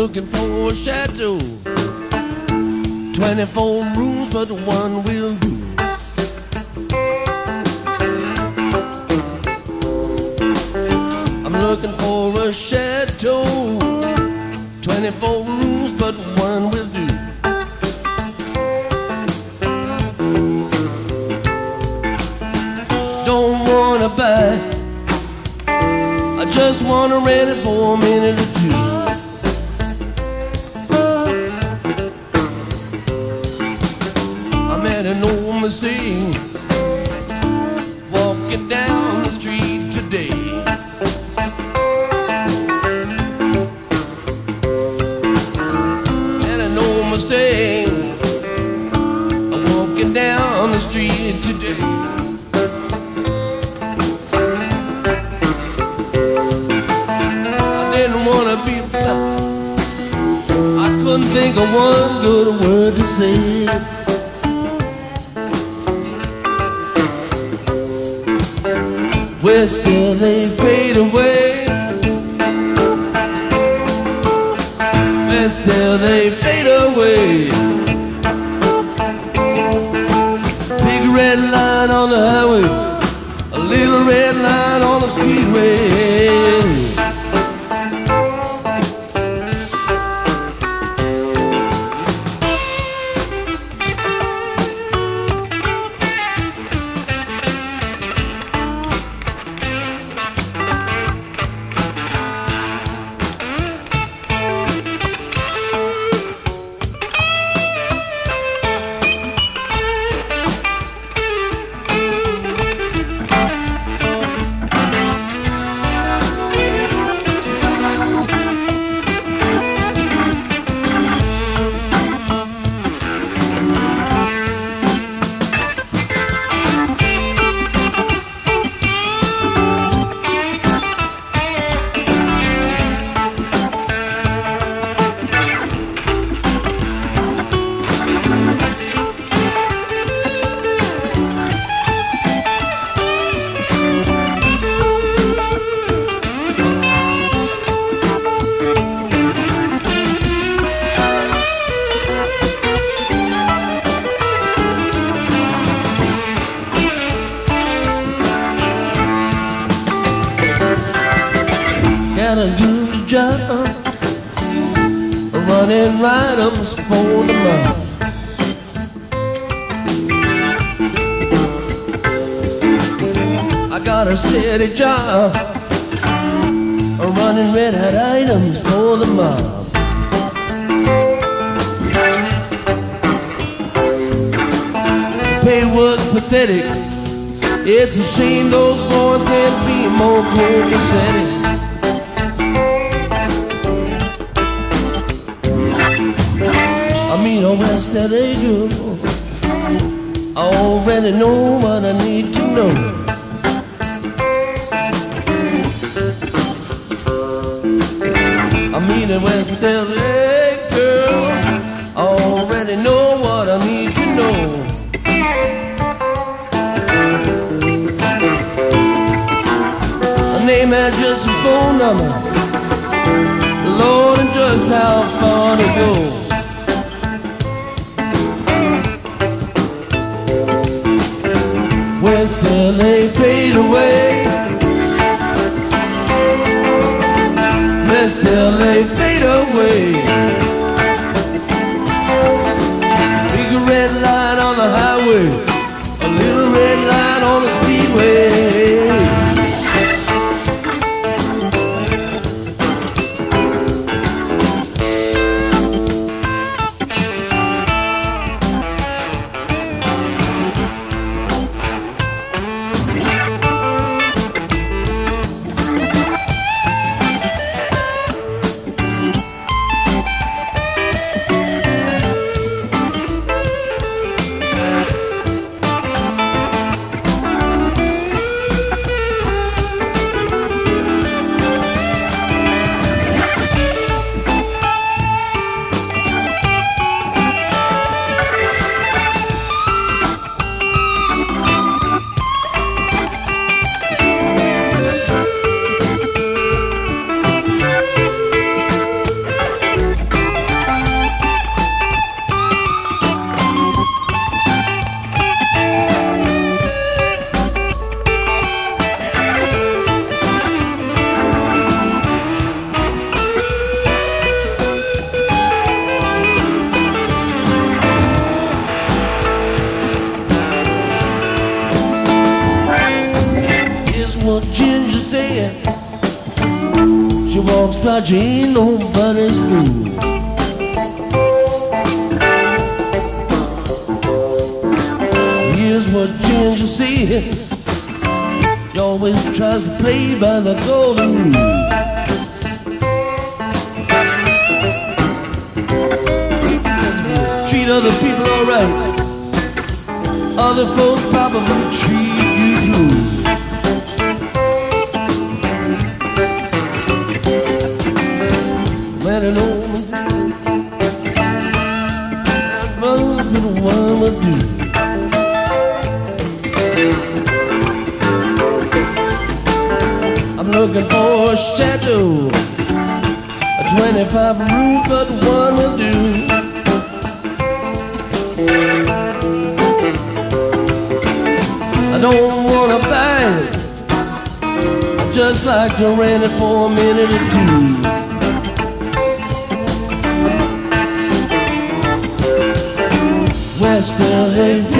looking for a chateau. 24 rooms, but one will do. I'm looking for a chateau. 24 rooms, but one will do. Don't wanna buy, I just wanna rent it for a minute or two. I made an old mistake walking down the street today. Made an old mistake walking down the street today. I couldn't think of one good word to say. Where still they fade away. Where still they fade away. Big red line on the highway, a little red line on the speedway. Gotta do the job, running right up for the month. I got a steady job, running red hot items for the mob. The pay was pathetic. It's a shame those boys can't be more copacetic. I mean a West LA girl, I already know what I need to know. I mean a West LA girl, I already know what I need to know. A name, address, and phone number, Lord, and just how far to go. West LA fade away. West LA fade away. Big red line on the highway, a little red line on the speedway. saying she walks like she ain't nobody's fool. Here's what Ginger said. He always tries to play by the golden rule. Treat other people alright, other folks probably treat you blue. Let it on runs with one would do. I'm looking for a shadow, a 25 roof, but one will do. I don't wanna buy it, I'd just like to rent it for a minute or two. West LA